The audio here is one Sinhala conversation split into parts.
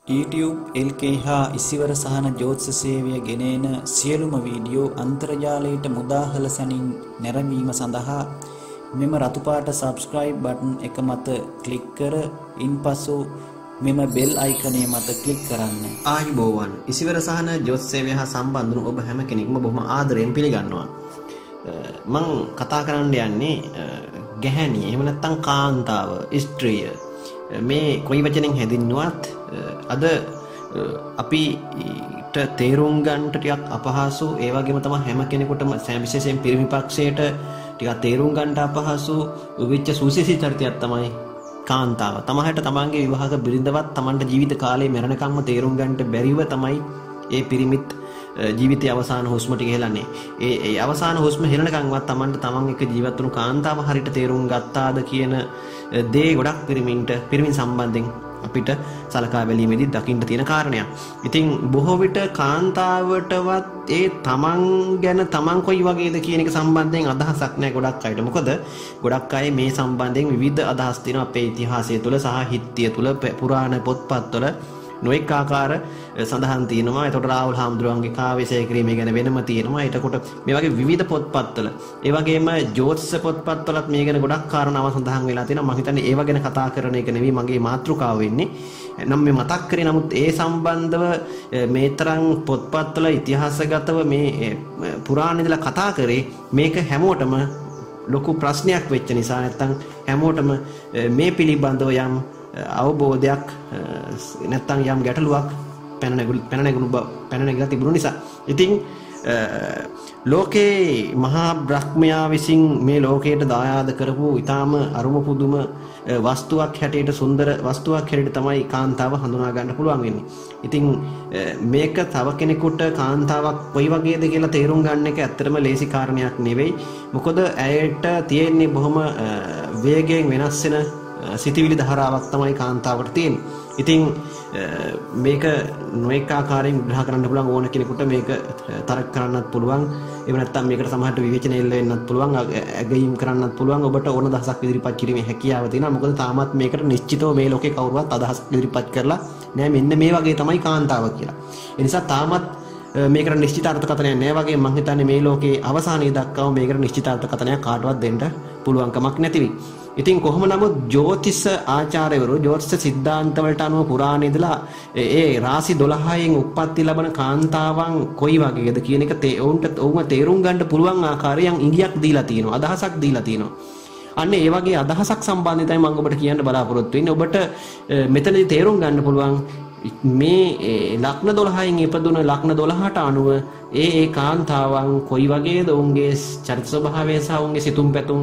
YouTube LK හා ඉසිවර සහන ජෝතිෂ සේවය ගෙනෙන සියලුම වීඩියෝ අන්තර්ජාලයට මුදාහල සැනින් නැරඹීම සඳහා මෙම රතු පාට subscribe button එක මත ක්ලික් කර ඉන්පසු මෙම bell icon මත ක්ලික් කරන්න. ආයුබෝවන් ඉසිවර සහන ජෝතිෂ සේවය හා සම්බන්ධ වුණු ඔබ හැම කෙනෙක්ම බොහොම ආදරයෙන් පිළිගන්නවා. මම කතා කරන්න යන්නේ ගැහැණිය එහෙම නැත්නම් කාන්තාව ස්ත්‍රිය මේ කොයි වචනෙන් හැදින්නුවත් අද අපිට තේරුම් ගන්නට ටිකක් අපහසු ඒ වගේම තමයි හැම කෙනෙකුටම විශේෂයෙන් පිරිමි පක්ෂයට ටිකක් තේරුම් ගන්නට අපහසු වෙච්ච සුවිශේෂී චරිතයක් තමයි කාන්තාව. තමහට තමන්ගේ විවාහක බිරිඳවත් තමන්ට ජීවිත කාලේ මරණකම්ම තේරුම් ගන්නට බැරිව තමයි ඒ පිරිමිත් ජීවිතයේ අවසාන හුස්ම ටික හෙලන්නේ. ඒ අවසාන හුස්ම හෙලනකම්වත් තමන්ට තමන් එක්ක ජීවත් වුණු කාන්තාව හරියට තේරුම් ගත්තාද කියන දේ ගොඩක් පිරිමින් සම්බන්ධයෙන් අපිට සලකා බැලීමේදී දකින්න තියෙන කාරණයක්. ඉතින් බොහෝ විට කාන්තාවටවත් ඒ තමන් ගැන තමන් කොයි වගේද කියන එක සම්බන්ධයෙන් අදහසක් නැහැ ගොඩක් අයට. මොකද ගොඩක් අය මේ සම්බන්ධයෙන් විවිධ අදහස් තියෙනවා අපේ ඉතිහාසය තුළ සහ හිත්තිය තුළ පුරාණ පොත්පත්වල නොඑක ආකාර සඳහන් තියෙනවා. එතකොට රාහුල් හාමුදුරුවන්ගේ කාව්‍යසය කිරීම ගැන වෙනම තියෙනවා. එතකොට මේ වගේ විවිධ පොත්පත්වල ඒ වගේම ජෝතිෂ පොත්පත්වලත් මේ ගැන ගොඩක් කාරණාව සඳහන් වෙලා තියෙනවා. මම හිතන්නේ ඒව ගැන කතා කරන එක නෙවෙයි මගේ මාතෘකාව වෙන්නේ. නම් මේ මතක් කරේ නමුත් ඒ සම්බන්ධව මේ තරම් පොත්පත්වල ඉතිහාසගතව මේ පුරාණ ඉඳලා කතා කරේ මේක හැමෝටම ලොකු ප්‍රශ්නයක් වෙච්ච නිසා නැත්තම් හැමෝටම මේ පිළිබඳව යම් අවබෝධයක් නැත්තම් යම් ගැටලුවක් පැන නැගිලා තිබුණු නිසා. ඉතින් ලෝකේ මහා බ්‍රහ්මයා විසින් මේ ලෝකයට දායාද කරපු ඊටාම අරුම පුදුම වස්තුවක් හැටියට සුන්දර වස්තුවක් හැටියට තමයි කාන්තාව හඳුනා ගන්න පුළුවන් වෙන්නේ. ඉතින් මේක තව කෙනෙකුට කාන්තාවක් කොයි වගේද කියලා තේරුම් ගන්න එක ඇත්තටම ලේසි කාරණයක් නෙවෙයි. මොකද ඇයට තියෙන්නේ බොහොම වේගයෙන් වෙනස් වෙන සිතිවිලි ධාරාවක් තමයි කාන්තාවට තියෙන්නේ. ඉතින් මේක නොඑක ආකාරයෙන් විග්‍රහ කරන්න පුළුවන් ඕන කෙනෙකුට මේක තරක කරන්නත් පුළුවන්. එහෙම නැත්නම් මේකට සමහරට විවේචනය එල්ල වෙන්නත් පුළුවන්. ඇගීම් කරන්නත් පුළුවන්. ඔබට ඕන දහසක් ඉදිරිපත් කිරීමේ හැකියාව තියෙනවා. මොකද තාමත් මේකට නිශ්චිතව මේ ලෝකේ කවුරුවත් අදහස් ඉදිරිපත් කරලා නෑ මෙන්න මේ වගේ තමයි කාන්තාව කියලා. ඒ නිසා තාමත් මේකට නිශ්චිත අර්ථකථනයක් නෑ වගේ මම හිතන්නේ මේ ලෝකේ අවසානයේ දක්වාම මේකට නිශ්චිත අර්ථකථනයක් කාටවත් දෙන්න පුළුවන් කමක් නැති වෙයි. ඉතින් කොහොම නමුත් ජෝතිෂ ආචාර්යවරු ජෝතිෂ සිද්ධාන්ත වලට අනුව පුරාණේ ඉඳලා ඒ රාශි 12න් උප්පත්ති ලබන කාන්තාවන් කොයි වගේද කියන එක ඔවුන්ව තේරුම් ගන්න පුළුවන් ආකාරයෙන් ඉඟියක් දීලා තියෙනවා අදහසක් දීලා තියෙනවා. අන්න ඒ වගේ අදහසක් සම්බන්ධයෙන් තමයි මම ඔබට කියන්න බලාපොරොත්තු වෙන්නේ. ඔබට මෙතනදී තේරුම් ගන්න පුළුවන් මේ ලග්න 12න් ඉපදුන ලග්න 12ට අනුව ඒ කාන්තාවන් කොයි වගේද ඔවුන්ගේ චරිත ස්වභාවය සහ ඔවුන්ගේ සිතුම් පැතුම්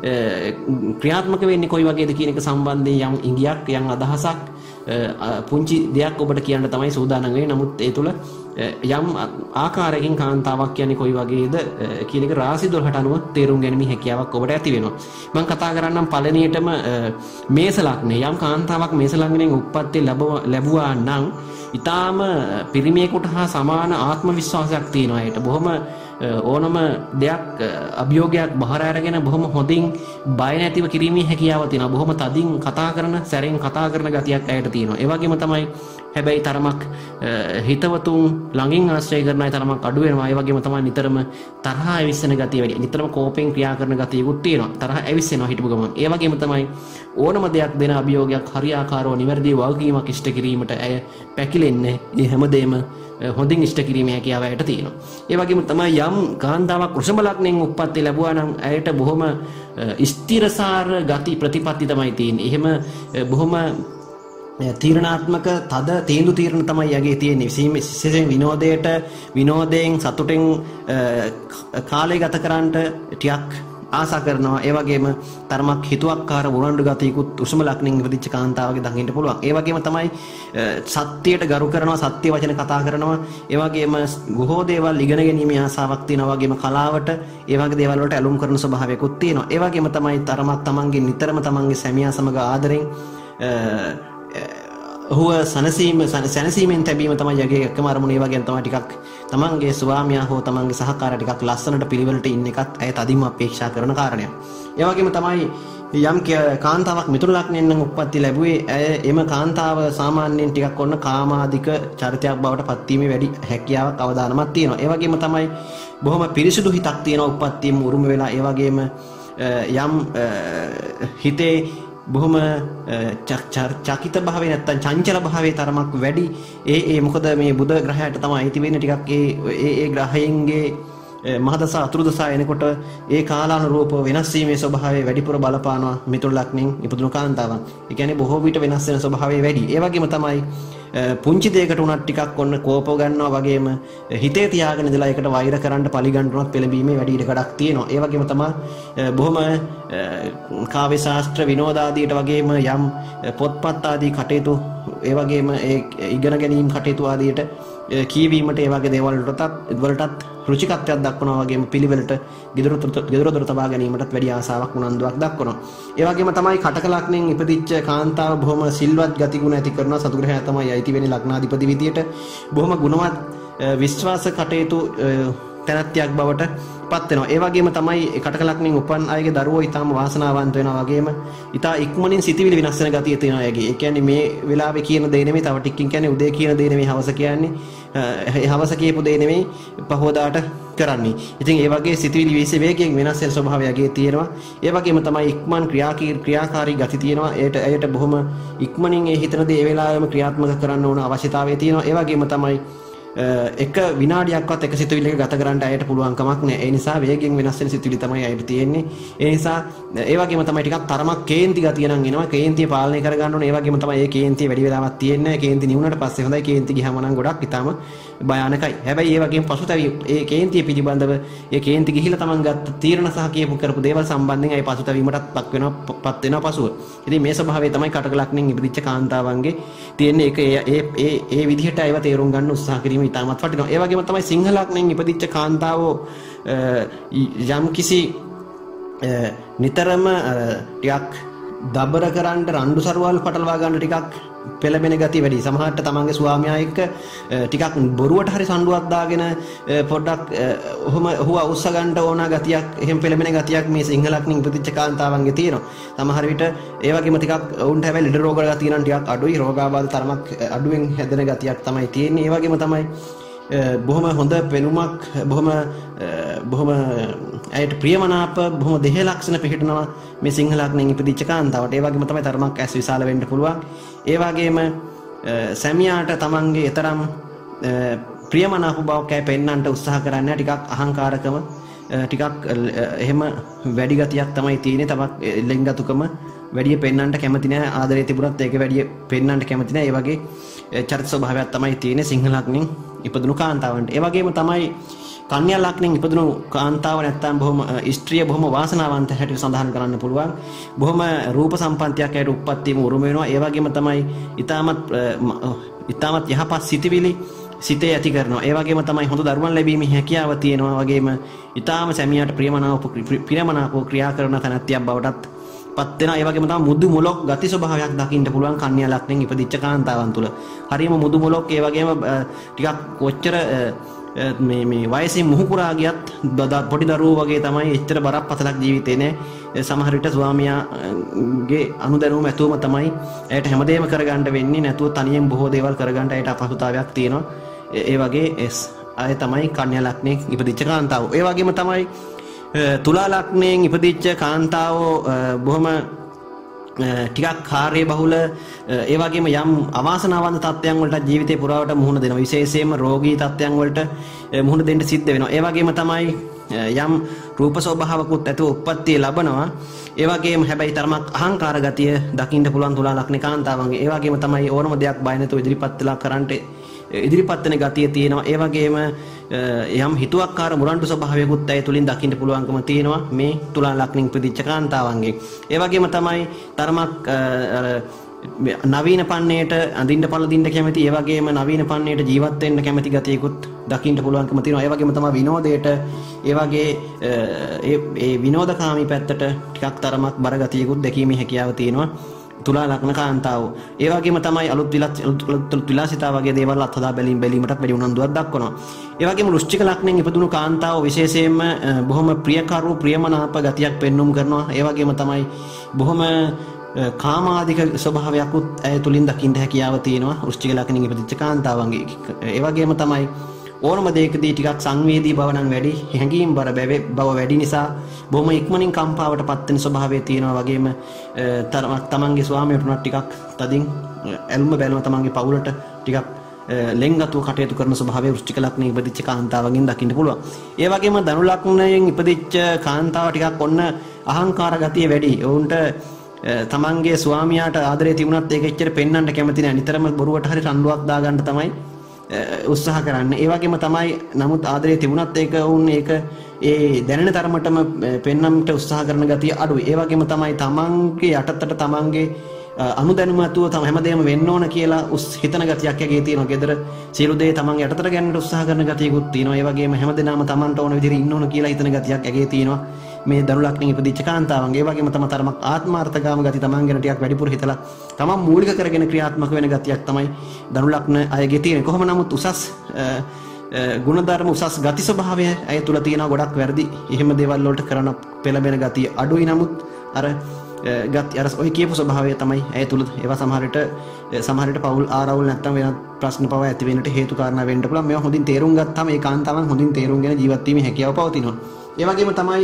ක්‍රියාත්මක වෙන්නේ කොයි වගේද කියන එක සම්බන්ධයෙන් යම් ඉඟියක් යම් අදහසක් පුංචි දෙයක් ඔබට කියන්න තමයි සූදානම් වෙන්නේ. නමුත් ඒ තුල යම් ආකාරයකින් කාන්තාවක් කියන්නේ කොයි වගේද කියන එක රාශි 12ට අනුව තේරුම් ගැනීමේ හැකියාවක් ඔබට ඇති වෙනවා. මම කතා කරන්නම් පළවෙනියටම මේස ලග්නේ. යම් කාන්තාවක් මේස ලග්නෙන් උප්පත්ති ලැබුවා නම් ඊටාම පිරිමියෙකුට හා සමාන ආත්ම විශ්වාසයක් තියෙනවා. ඒට බොහොම ඕනම දෙයක් අභියෝගයක් බහර අරගෙන බොහොම හොඳින් බය නැතිව කිරීමේ හැකියාව තියෙනවා. බොහොම තදින් කතා කරන සැරෙන් කතා කරන ගතියක් ඇයට තියෙනවා. ඒ වගේම තමයි හැබැයි තරමක් හිතවතුන් ළඟින් ආශ්‍රය කරන අය තරමක් අඩු වෙනවා. ඒ වගේම තමයි නිතරම තරහ ඇවිස්සෙන ගතිය වැඩි. නිතරම කෝපෙන් ක්‍රියා කරන ගතියකුත් තියෙනවා. තරහ ඇවිස්සෙනවා හිටපු ගමන්. ඒ වගේම තමයි ඕනම දෙයක් දෙන අභියෝගයක් හරියාකාරව නිවැරදි වගකීමක් ඉෂ්ට කිරීමට ඇය පැකිලෙන්නේ. මේ හැමදේම හොඳින් ඉෂ්ට කිරීමේ හැකියාව ඇයට තියෙනවා. ඒ වගේම තමයි යම් කාන්තාවක් වෘෂභ ලග්නෙන් උප්පත්ති ලැබුවා නම් ඇයට බොහොම ස්ථිරසාර ගති ප්‍රතිපත්ති තමයි තියෙන්නේ. එහෙම බොහොම තීරණාත්මක තද තීන්දුව తీරන තමයි යගේ තියෙන්නේ. විශේෂයෙන් විනෝදයෙන් සතුටෙන් කාලය ගත කරන්නට ටිකක් ආසා කරනවා. ඒ වගේම තරමක් හිතුවක්කාර වුණඬු ගතියකුත් උසම ලග්නෙන් ඉපදිච්ච කාන්තාවගේ දකින්න පුළුවන්. ඒ වගේම තමයි සත්‍යයට ගරු කරනවා, සත්‍ය වචන කතා කරනවා. ඒ වගේම බොහෝ දේවල් ඉගෙන ගැනීමේ ආසාවක් තියෙනවා. වගේම කලාවට ඒ වගේ දේවල් වලට ඇලුම් කරන ස්වභාවයකුත් තියෙනවා. ඒ වගේම තමයි තරමක් තමන්ගේ නිතරම තමන්ගේ සැමියා සමග ආදරෙන් ඔහුව සැනසීමෙන් තැබීම තමයි යගේ එකම අරමුණ. ඒ වගේම තමයි ටිකක් තමන්ගේ ස්වාමියා හෝ තමන්ගේ සහකාරයා ටිකක් ලස්සනට පිළිවෙලට ඉන්න එකත් ඇය තදින්ම අපේක්ෂා කරන කාරණයක්. ඒ වගේම තමයි යම් කාන්තාවක් මිතුරු ලග්නයෙන් නම් උප්පත්ති ලැබුවේ එම කාන්තාව සාමාන්‍යයෙන් ටිකක් ඔන්න කාමාධික චරිතයක් බවට පත්වීමේ වැඩි හැකියාවක් අවදානමක් තියෙනවා. ඒ වගේම තමයි බොහොම පිරිසිදු හිතක් තියෙනවා උප්පත්තියම උරුම වෙලා. ඒ වගේම යම් හිතේ බොහොම චකිත භාවය නැත්තම් චංචල භාවයේ තරමක් වැඩි. ඒ මොකද මේ බුධ ග්‍රහයට තමයි අයිති වෙන්නේ ටිකක් ඒ ග්‍රහයන්ගේ මහදස අතුරුදසා එනකොට ඒ කාලානුරූපව වෙනස් වීමේ ස්වභාවය වැඩිපුර බලපානවා මිතුරු ලග්නෙන් ඉපදුණු කාන්තාවන්. ඒ කියන්නේ බොහෝ විට වෙනස් වෙන ස්වභාවය වැඩි. ඒ වගේම තමයි පුංචි දෙයකට උනත් ටිකක් ඔන්න කෝප ගන්නවා වගේම හිතේ තියාගෙන ඉඳලා ඒකට වෛර කරන්න පරිගන්න උනත් පෙළඹීමේ වැඩි ඉඩකඩක් තියෙනවා. ඒ වගේම තමයි බොහොම කාව්‍ය ශාස්ත්‍ර විනෝද ආදීට වගේම යම් පොත්පත් ආදී කටයුතු ඒ වගේම ඒ ඉගෙන ගැනීම කටයුතු ආදීට කියවීමට ඒ වගේ දේවල් වලටත් රුචිකත්වයක් දක්වනවා වගේම පිළිවෙලට ගෙදර දොර තබා ගැනීමටත් වැඩි ආසාවක් උනන්දුවක් දක්වනවා. ඒ වගේම තමයි කටක ලග්නෙන් ඉපදිච්ච කාන්තාව බොහොම සිල්වත් ගතිගුණ ඇති කරනවා. සතු ග්‍රහය තමයි අයිති වෙන්නේ ලග්නාධිපති විදියට. බොහොම ගුණවත් විශ්වාස කටයුතු තැනැත්තියක් බවට පත් වෙනවා. ඒ වගේම තමයි කටක ලග්නෙන් උපන් අයගේ දරුවෝ ඊටාම වාසනාවන්ත වෙනවා වගේම ඊටා ඉක්මනින් සිතිවිලි වෙනස් වෙන ගතිය තියෙනවා අයගේ. ඒ කියන්නේ මේ වෙලාවේ කියන දේ නෙමෙයි තව ටිකකින් කියන්නේ උදේ කියන දේ නෙමෙයි හවස කියන්නේ. හවස කියපු දේ නෙමෙයි පහවදාට කරන්නේ. ඉතින් ඒ වගේ සිතිවිලි වීස වේගයෙන් වෙනස් වෙන ස්වභාවයගේ තියෙනවා. ඒ වගේම තමයි ඉක්මන් ක්‍රියාකාරී ගති තියෙනවා. ඒට බොහොම ඉක්මනින් ඒ හිතන දේ ඒ වෙලාවෙම ක්‍රියාත්මක කරන්න ඕන අවශ්‍යතාවය තියෙනවා. ඒ වගේම තමයි එක විනාඩියක්වත් එක සිතුවිල්ලක ගත කරන්න අයට පුළුවන් කමක් නැහැ. ඒ නිසා වේගෙන් වෙනස් වෙන සිතුවිලි තමයි අයට තියෙන්නේ. ඒ නිසා ඒ වගේම තමයි ටිකක් තරමක් කේන්ති ගතිය නම් එනවා. කේන්තිය පාලනය කර ගන්න ඕනේ. ඒ වගේම තමයි මේ කේන්තිය වැඩි වෙලාවක් තියෙන්නේ නැහැ. කේන්ති නිවුනට පස්සේ හොඳයි. කේන්ති ගියාම නම් ගොඩක් ඊටම භයානකයි. හැබැයි ඒ වගේම පසුතැවි ඒ කේන්තිය පිළිබඳව ඒ කේන්ති ගිහිලා තමන් ගත්ත තීරණ සහ කියපු කරපු දේවල් සම්බන්ධයෙන් අය පසුතැවීමටත් පත් වෙනවා පසුව. ඉතින් මේ ස්වභාවය තමයි කටක ලග්නෙන් ඉපදිච්ච කාන්තාවන්ගේ තියෙන්නේ. ඒක ඒ විදිහට ඒව තේරුම් ගන්න උත්සාහ කිරීම ඉතාමත් වටිනවා. ඒ වගේම තමයි සිංහ ලග්නෙන් ඉපදිච්ච කාන්තාවෝ යම් කිසි නිතරම ටිකක් දබර කරන්න රණ්ඩු සරුවල් පටලවා ගන්න ටිකක් පෙළඹෙන ගතිය වැඩි. සමහරට තමන්ගේ ස්වාමියා එක්ක ටිකක් බොරුවට හරි සම්ඩුවක් දාගෙන පොඩ්ඩක් ඔහුව අවුස්ස ගන්න ඕන ගතියක් එහෙම පෙළඹෙන ගතියක් මේ සිංහ ලග්නෙන් ඉපදිච්ච කාන්තාවන්ගේ තියෙනවා. සමහර විට ඒ වගේම ටිකක් වුන්ට හැබැයි ලෙඩ රෝග ගතිය නම් ටිකක් අඩුයි. රෝගාබාධ තරමක් අඩුවෙන් හැදෙන ගතියක් තමයි තියෙන්නේ. ඒ වගේම තමයි බොහොම හොඳ පෙනුමක් බොහොම ඇයට ප්‍රියමනාප බොහොම දෙහ ලක්ෂණ පිහිටනවා මේ සිංහ ලග්නෙන් ඉපදිච්ච කාන්තාවට. ඒ වගේම තමයි තරමක් ඇස් විශාල වෙන්න පුළුවන්. ඒ වගේම සැමියාට තමන්ගේ ඊතරම් ප්‍රියමනාප බවක් පෙන්වන්නට උත්සාහ කරන්නේ ටිකක් අහංකාරකම ටිකක් එහෙම වැඩි ගතියක් තමයි තියෙන්නේ. තමක් ලෙන්ගතුකම වැඩි පෙන්වන්නට කැමති නැහැ. ආදරේ තිබුණත් ඒක වැඩි පෙන්වන්නට කැමති නැහැ. ඒ වගේ චරිත ස්වභාවයක් තමයි තියෙන්නේ සිංහ ලග්නෙන් ඉපදුණු කාන්තාවන්ට. ඒ වගේම තමයි කන්‍යා ලග්නෙන් ඉපදුණු කාන්තාව නැත්තම් බොහොම ස්ත්‍රිය බොහොම වාසනාවන්ත හැටියට සඳහන් කරන්න පුළුවන්. බොහොම රූප සම්පන්තියක් ඇයට උප්පත්තියම උරුම වෙනවා. ඒ වගේම තමයි ඊටමත් යහපත් සිතිවිලි සිතේ ඇති කරනවා. ඒ වගේම තමයි හොඳ දරුවන් ලැබීමේ හැකියාව තියෙනවා. වගේම ඊටම සැමියාට ප්‍රියමනාපව ක්‍රියා කරන තැනැත්තියක් බවටත් පත් වෙනවා. ඒ වගේම තමයි මුදු මොලොක් ගති ස්වභාවයක් දකින්න පුළුවන් කන්‍යා ලග්නෙන් ඉපදිච්ච කාන්තාවන් තුළ. හරියම මුදු මොලොක් ඒ වගේම ටිකක් කොච්චර මේ වයසින් මුහුකුරා ගියත් පොඩි දරුවෝ වගේ තමයි. එච්චර බරපතලක් ජීවිතේ නෑ. සමහර විට ස්වාමියාගේ අනුදැනුම ඇතුවම තමයි ඇයට හැමදේම කරගන්න වෙන්නේ. නැතුව තනියෙන් බොහෝ දේවල් කරගන්න ඇයට අපහසුතාවයක් තියෙනවා. ඒ වගේ අය තමයි කන්‍යා ලග්නෙන් ඉපදිච්ච කාන්තාවෝ. ඒ වගේම තමයි තුලා ලග්නෙන් ඉපදිච්ච කාන්තාවෝ බොහොම ටිකක් කාර්ය බහුල ඒ වගේම යම් අවාසනාවන්ත තත්ත්වයන් වලට ජීවිතේ පුරාවට මුහුණ දෙනවා. විශේෂයෙන්ම රෝගී තත්ත්වයන් වලට මුහුණ දෙන්න සිද්ධ වෙනවා. ඒ වගේම තමයි යම් රූප ස්වභාවකුත් ඇතුව උප්පත්තිය ලබනවා. ඒ වගේම හැබැයි තරමක් අහංකාර ගතිය දකින්න පුළුවන් තුලා ලග්න කාන්තාවන්ගේ. ඒ වගේම තමයි ඕනම දෙයක් බය නැතුව ඉදිරිපත් වෙලා කරන්නට ඉදිරිපත් වෙන ගතිය තියෙනවා. ඒ වගේම යම් හිතුවක්කාර මුරණ්ඩු ස්වභාවයකුත් ඇය තුලින් දකින්න පුළුවන්කම තියෙනවා මේ තුලා ලග්නෙන් ඉපදිච්ච කාන්තාවන්ගේ. ඒ වගේම තමයි තරමක් නවීන පන්නේට අඳින්න පළඳින්න කැමති. ඒ වගේම නවීන පන්නේට ජීවත් වෙන්න කැමති ගතියකුත් දකින්න පුළුවන්කම තියෙනවා. ඒ වගේම තමයි විනෝදයට ඒ වගේ ඒ විනෝදකාමී පැත්තට ටිකක් තරමක් බර ගතියකුත් දැකීමේ හැකියාව තියෙනවා තුලා ලග්න කාන්තාව. ඒ වගේම තමයි අලුත් විලාසිතා වගේ දේවල් අත්හදා බැලීමටත් වැඩි උනන්දුවක් දක්වනවා. ඒ වගේම වෘශ්චික ලග්නෙන් ඉපදුණු කාන්තාව විශේෂයෙන්ම බොහොම ප්‍රියකරු ප්‍රියමනාප ගතියක් පෙන්눔 කරනවා. ඒ වගේම තමයි බොහොම කාමාදික ස්වභාවයක්ත් ඇය තුලින් දකින්න හැකියාව තියෙනවා වෘශ්චික ලග්නෙන් ඉපදිච්ච කාන්තාවන්ගේ. ඒ වගේම තමයි ඕනම දෙයකදී ටිකක් සංවේදී බව නම් වැඩි, හැඟීම් බව වැඩි නිසා බොහොම ඉක්මනින් කම්පාවට පත් වෙන ස්වභාවය තියෙනවා. වගේම තමන්ගේ ස්වාමියාට උනත් ටිකක් තදින් ඇල්ම බැලුම තමන්ගේ පවුලට ටිකක් ලෙන්ගතුව කටයුතු කරන ස්වභාවය වෘශ්චික ලග්නයෙන් ඉපදිච්ච කාන්තාවගෙන් දකින්න පුළුවන්. ඒ වගේම ධනු ලග්නයෙන් ඉපදිච්ච කාන්තාව ටිකක් ඔන්න අහංකාර ගතිය වැඩි. ඔවුන්ට තමන්ගේ ස්වාමියාට ආදරේ තිබුණත් ඒක එච්චර පෙන්වන්න කැමති නැහැ. නිතරම බොරුවට හරි රණ්ඩුවක් දාගන්න තමයි උත්සාහ කරන්නේ. ඒ වගේම තමයි නමුත් ආදරේ තිබුණත් ඒක වුන් ඒක ඒ දැනෙන තරමටම පෙන්වන්නට උත්සාහ කරන ගතිය අඩුයි. ඒ වගේම තමයි තමන්ගේ යටතට තමන්ගේ අනුදැනුමතුව තම හැමදේම වෙන්න ඕන කියලා හිතන ගතියක් ඇගේ තියෙනවා. ගෙදර සියලු දේ තමන් යටතට ගන්නට උත්සාහ කරන ගතියකුත් තියෙනවා. ඒ වගේම හැමදේම තමන්ට ඕන විදිහට ඉන්න ඕන කියලා හිතන ගතියක් ඇගේ තියෙනවා මේ ධනු ලග්නෙන් ඉපදිච්ච කාන්තාවන්. ඒ වගේම තමයි තරමක් ආත්මාර්ථකාම ගති තමන් ගැන ටිකක් වැඩිපුර හිතලා තමන් මූලික කරගෙන ක්‍රියාත්මක වෙන ගතියක් තමයි ධනු ලග්න අයගේ තියෙන්නේ. කොහොම නමුත් උසස් ගුණධර්ම උසස් ගති ස්වභාවය ඇය තුල තියෙනවා. ගොඩක් වැරදි එහෙම දේවල් වලට කරන පෙළඹෙන ගතිය අඩුයි. නමුත් අර ඔය කියපු ස්වභාවය තමයි ඇය තුල ඒවා සමහරට පවුල් ආරවුල් නැත්තම් වෙනත් ප්‍රශ්න පව ඇති වෙන්නට හේතු කාරණා වෙන්න පුළුවන්. මේවා හොඳින් තේරුම් ගත්තාම ඒ කාන්තාවන් හොඳින් තේරුම්ගෙන ජීවත් වීමේ හැකියාව පවතිනවා. ඒ වගේම තමයි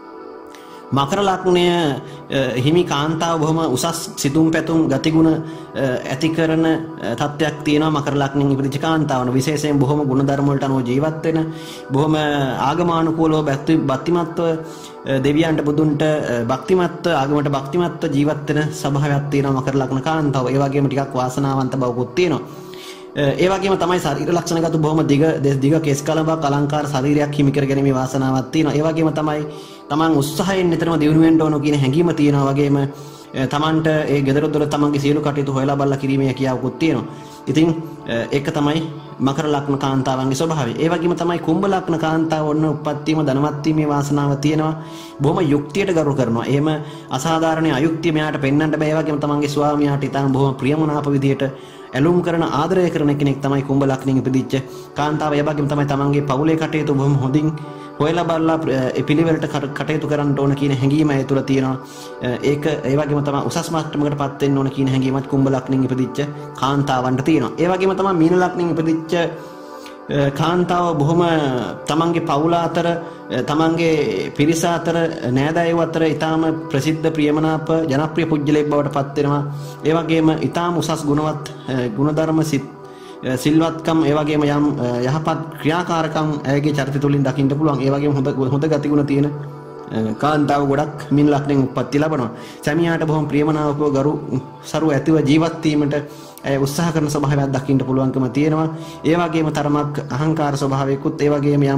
මකර ලග්නය හිමි කාන්තාව බොහොම උසස් සිතුම් පැතුම් ගතිගුණ ඇති කරන තත්ත්වයක් තියෙනවා මකර ලග්නෙන් ඉපදිච්ච කාන්තාවන. විශේෂයෙන් බොහොම ගුණධර්ම වලට අනුව ජීවත් වෙන, බොහොම ආගමානුකූලව භක්තිමත්ව දෙවියන්ට බුදුන්ට භක්තිමත්ව ආගමට භක්තිමත්ව ජීවත් වෙන ස්වභාවයක් තියෙනවා මකර ලග්න කාන්තාව. ඒ වගේම ටිකක් වාසනාවන්ත බවකුත් තියෙනවා. ඒ වගේම තමයි ශරීර ලක්ෂණගත බොහොම දිග කෙස් කලබක් අලංකාර ශරීරයක් හිමි කර ගැනීමේ වාසනාවක් තියෙනවා. ඒ වගේම තමයි තමන් උත්සාහයෙන් නිතරම දියුණු වෙන්න ඕන කියන හැඟීම තියෙනවා. වගේම තමන්ට ඒ ගෙදර දොර තමන්ගේ සියලු කටයුතු හොයලා බලලා කිරීමේ හැකියාවකුත් තියෙනවා. ඉතින් ඒක තමයි මකර ලග්න කාන්තාවන්ගේ ස්වභාවය. ඒ වගේම තමයි කුම්භ ලග්න කාන්තාව ඔන්න උප්පත්තියම ධනවත් වීමේ වාසනාව තියෙනවා. බොහොම යුක්තියට ගරු කරනවා. එහෙම අසාධාරණ අයුක්තිය මෙයාට පෙන්වන්න බෑ. ඒ වගේම තමන්ගේ ස්වාමියාට ඊටම බොහොම ප්‍රියමනාප විදියට ඇලුම් කරන ආදරය කරන කෙනෙක් තමයි කුම්භ ලග්නෙන් ඉපදිච්ච කාන්තාව. ඒ වගේම තමයි තමන්ගේ පවුලේ කටයුතු බොහොම හොඳින් හොයලා බලලා පිළිවෙලට කටයුතු කරන්න ඕන කියන හැඟීම ඇය තුළ තියෙනවා. ඒක ඒ වගේම තමයි උසස් මට්ටමකට පත් වෙන්න ඕන කියන හැඟීමත් කුම්භ ලග්නෙන් ඉපදිච්ච කාන්තාවන්ට තියෙනවා. ඒ වගේම තමයි මීන ලග්නෙන් ඉපදිච්ච කාන්තාව බොහොම තමන්ගේ පවුල අතර, තමන්ගේ පිරිස අතර, නෑදෑයෝ අතර ඊටාම ප්‍රසිද්ධ ප්‍රියමනාප ජනප්‍රිය පුජ්‍යලයක් බවට පත් වෙනවා. ඒ වගේම ඊටාම උසස් ගුණවත් ගුණධර්ම සිල්වත්කම් ඒ වගේම යම් යහපත් ක්‍රියාකාරකම් ඇයගේ චරිතය තුළින් දකින්න පුළුවන්. ඒ වගේම හොඳ ගතිගුණ තියෙන කාන්තාව ගොඩක් මීන ලග්නෙන් උප්පත්ති ලබනවා. සැමියාට බොහොම ප්‍රියමනාපව ගරු සරු ඇතිව ජීවත් වීමට ඇය උත්සාහ කරන ස්වභාවයක් දකින්න පුළුවන්කම තියෙනවා. ඒ වගේම තරමක් අහංකාර ස්වභාවයකුත් ඒ වගේම යම්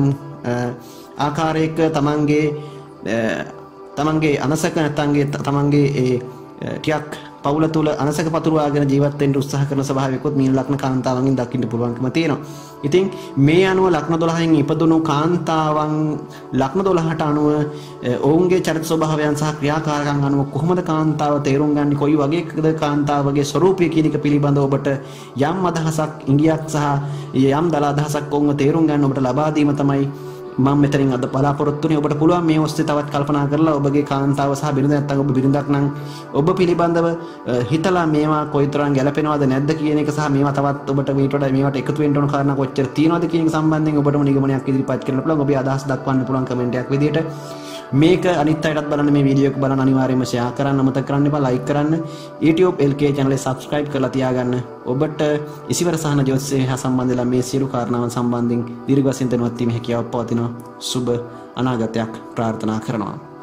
ආකාරයක තමන්ගේ අනසක නැත්නම් තමන්ගේ ඒ ටිකක් පවුල තුල අනසක පතුරවාගෙන ජීවත් වෙන්න උත්සාහ කරන ස්වභාවයකුත් මීන ලග්න කාන්තාවන්ගෙන් දකින්න පුළුවන්කම තියෙනවා. ඉතින් මේ අනුව ලග්න 12න් ඉපදුණු කාන්තාවන් ලග්න 12ට අනුව ඔවුන්ගේ චරිත ස්වභාවයන් සහ ක්‍රියාකාරකම් අනුව කොහොමද කාන්තාව තේරුම් ගන්නේ, කොයි වගේකද කාන්තාවගේ ස්වરૂපය කියන එක පිළිබඳව ඔබට යම් අදහසක් ඉඟියක් සහ යම් දල අදහසක් ඔවුන්ව තේරුම් ගන්න ඔබට ලබා දීම තමයි මම මෙතනින් අද බලාපොරොත්තු වෙන්නේ. ඔබට පුළුවන් මේ ඔස්සේ තවත් කල්පනා කරලා ඔබගේ කාන්තාව සහ බිරිඳ නැත්නම් ඔබ බිරිඳක් නම් ඔබ පිළිබඳව හිතලා මේවා කොයිතරම් ගැළපෙනවද නැද්ද කියන එක සහ මේවා තවත් ඔබට ඊට වඩා මේවට එකතු වෙන්න ඕන කාරණා කොච්චර තියෙනවද කියන එක සම්බන්ධයෙන් ඔබටම නිගමනයක් ඉදිරිපත් කරන්න පුළුවන්. ඔබේ අදහස් දක්වන්න පුළුවන් කමෙන්ට් එකක් විදියට. මේක අනිත් අයටත් බලන්න, මේ වීඩියෝ එක බලන්න අනිවාර්යයෙන්ම ෂෙයා කරන්න අමතක කරන්න එපා. ලයික් කරන්න, YouTube LK channel එක subscribe කරලා තියාගන්න. ඔබට ඉසිවර සහන ජෝතිෂය හා සම්බන්ධලා මේ සියලු කාරණාවන් සම්බන්ධයෙන් දීර්ඝ වශයෙන් දැනුවත් වීමේ හැකියාවක් පවතිනවා. සුබ අනාගතයක් ප්‍රාර්ථනා කරනවා.